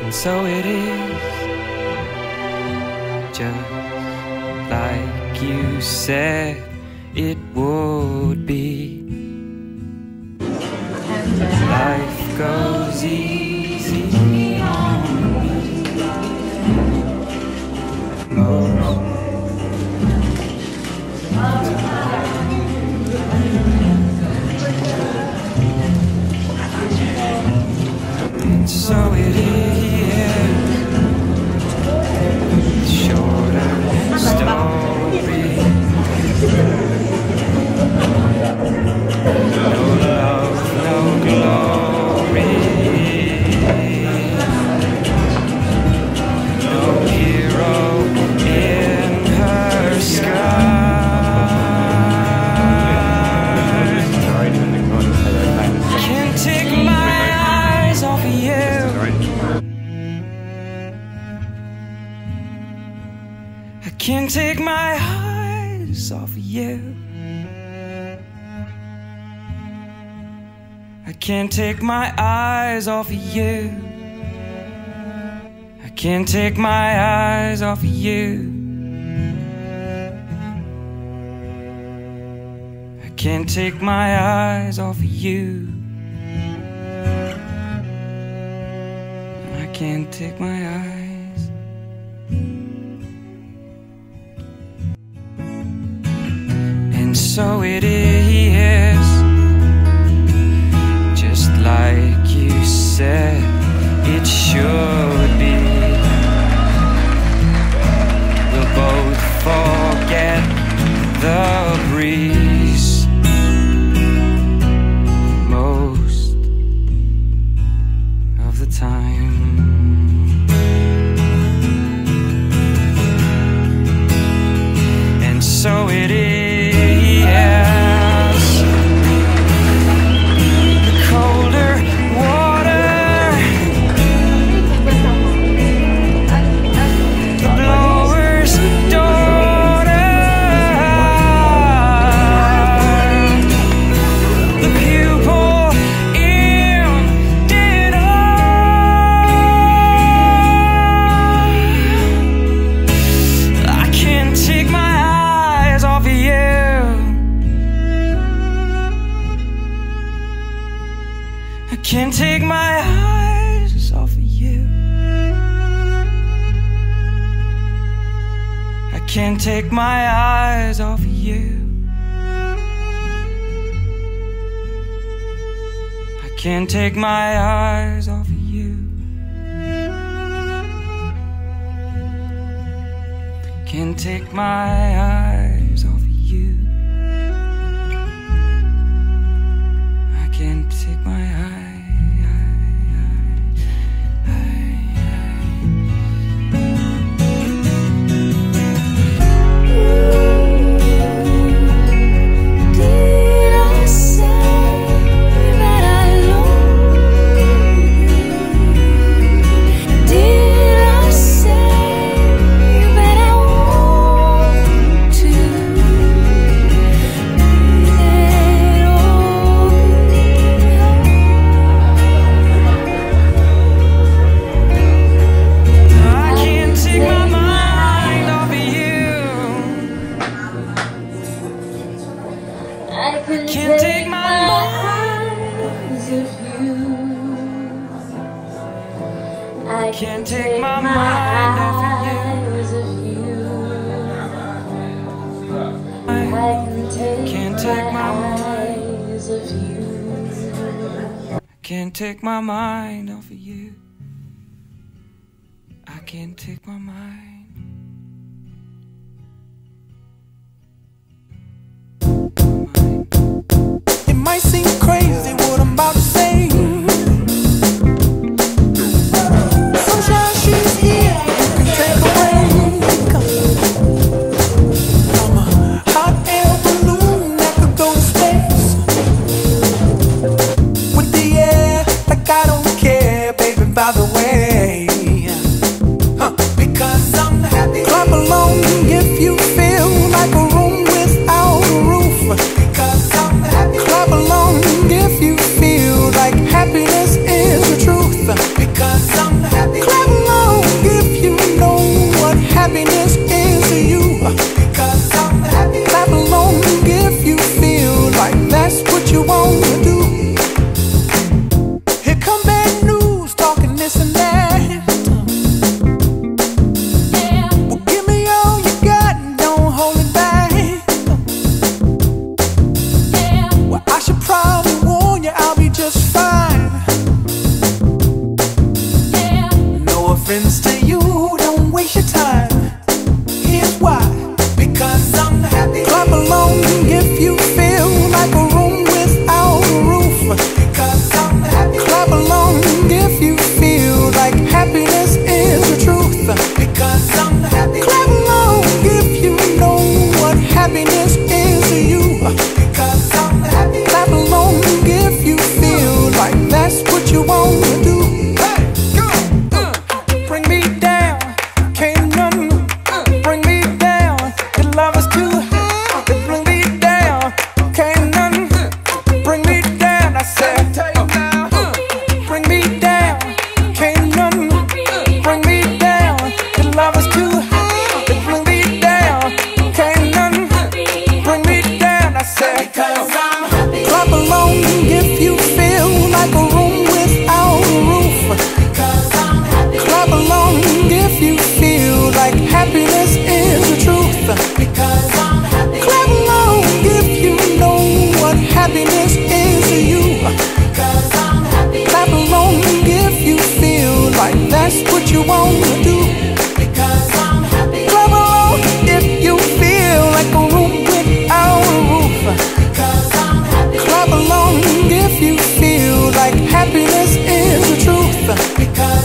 So it is, just like you said it would be. Life goes easy on most. And so it is, shorter story. No love, no glory. No hero in her sky. Can't take my eyes off of you. I can't take my eyes off of you. I can't take my eyes off of you. I can't take my eyes off of you. I can't take my eyes off of you. I can't take my eyes. And so it is, just like you said it should be. We'll both forget the breeze most of the time. And so it is, the colder water, the blower's daughter, the pupil in dinner. I can't take my eyes off of you. I can't take my eyes off of you. I can't take my eyes off of you. I can't take my eyes off of you. Can't take my eyes off of you. I can't take my eyes. Did I say that I love you? Did I say that I want to? Let all be I can't take my mind off of you. I Can't take my eyes off you. I Can't take my mind off of you. eyes off you. I Can't take my eyes off you. Can't take my mind off of you. I can't take my mind. It might seem crazy what I'm about to say. Sunshine, she's here, you can take away. I'm a hot air balloon that could go to space. With the air, like I don't care, baby, by the way. Because I'm happy. Clap along if you feel like a room without a roof. Because I'm happy. Clap along if you feel like happiness is the truth. Because I'm happy. Clap happens to you, don't waste your time. Here's why. Because I'm happy. Clap along if you feel like a room without a roof. Because I'm happy. Clap along if you feel like happiness is the truth. Because I'm happy. Clap along if you know what happiness is to you. Because I'm happy. Clap along if you feel like that's what you want to do. Hey, go! Bring me down, can't none bring me down. The love is too high, bring me down, can't none bring me down. I said, bring me down, can't none bring me down. The love is too high, bring me down, can't none bring me down. I said, because I'm happy. Clap along if you feel like a room without a roof. Because I'm happy. Clap along if you feel like happiness is the truth. Because I'm happy. Clap along if you know what happiness is to you. Because I'm happy. Clap along if you feel like that's what you want to do. Because I'm happy. Clap along if you feel like a room without a roof. Because I'm happy. Clap along if you feel like happiness is the truth. Because